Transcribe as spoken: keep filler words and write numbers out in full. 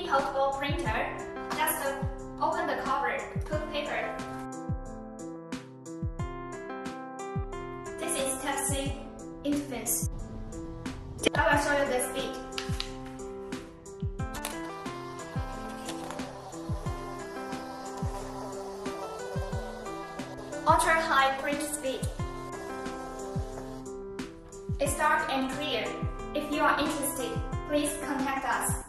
portable printer. Just open the cover, put paper. This is Type-C interface. I will show you the speed. Ultra high print speed. It's dark and clear. If you are interested, please contact us.